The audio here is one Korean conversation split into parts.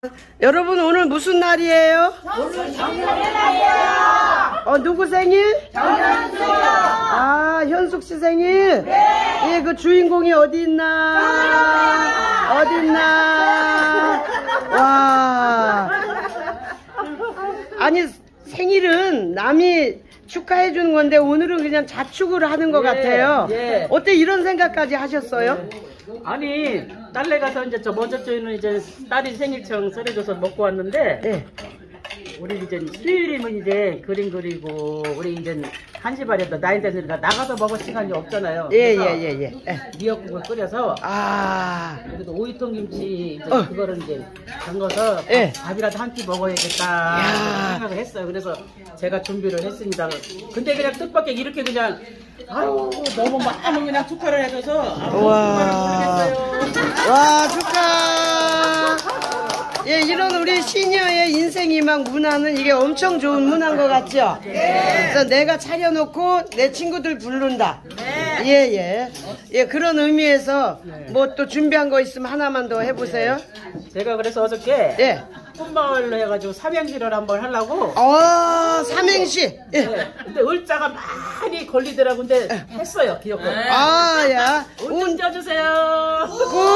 여러분 오늘 무슨 날이에요? 오늘 생일이에요. 누구 생일? 정현수요. 아, 현숙 씨 생일? 네. 예, 그 주인공이 어디 있나? 어디 있나? 와. 아니, 생일은 남이 축하해 주는 건데 오늘은 그냥 자축을 하는 것 같아요. 예. 어때 이런 생각까지 하셨어요? 아니 딸네 가서 이제 저 먼저 저희는 이제 딸이 생일청 썰어줘서 먹고 왔는데 네. 우리 이제 수요일이면 이제 그림 그리고 우리 이제 1시 반에도 나이 되니까 나가서 먹을 시간이 없잖아요. 예, 그래서 예, 예, 예. 미역국을 끓여서 아. 그래도 오이통 김치 이제 어. 그거를 이제 담궈서 예. 밥이라도 한 끼 먹어야겠다 야. 생각을 했어요. 그래서 제가 준비를 했습니다. 근데 그냥 뜻밖의 이렇게 그냥 아유 너무 많은 그냥 축하를 해줘서 와. 와, 축하. 예, 이런 우리 시니어의 인생이 막 문화는 이게 엄청 좋은 문화인 것 같죠? 그래서 내가 차려놓고 내 친구들 부른다. 예, 예. 예, 그런 의미에서 뭐 또 준비한 거 있으면 하나만 더 해보세요. 제가 그래서 어저께 예. 꽃마을로 해가지고 삼행시를 한번 하려고 삼행시. 예. 네. 근데 을자가 많이 걸리더라고. 근데 했어요. 기억을. 아, 야. 운 쪄주세요.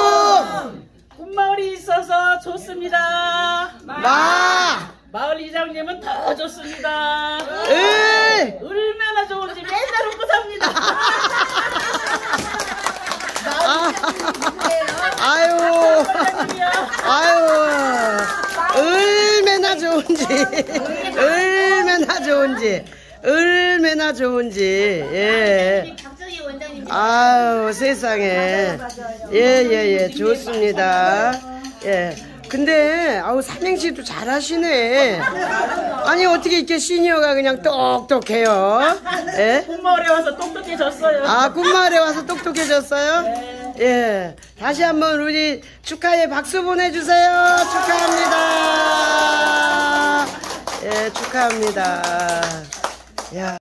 꽃마을이 있어서 좋습니다. 마을 이장님은 더 좋습니다. 얼마나 좋은지 맨날 웃고 삽니다. 아유. 얼마나 좋은지. 얼마나 좋은지. 얼마나 좋은지. 예. 아유, 세상에. 예, 좋습니다. 예. 근데, 삼행시도 잘하시네. 아니, 어떻게 이렇게 시니어가 그냥 똑똑해요? 예? 꽃마을에 와서 똑똑해졌어요. 아, 꿈마을에 와서 똑똑해졌어요? 네. 예. 다시 한번 우리 축하에 박수 보내주세요. 축하합니다. 예, 축하합니다. 야.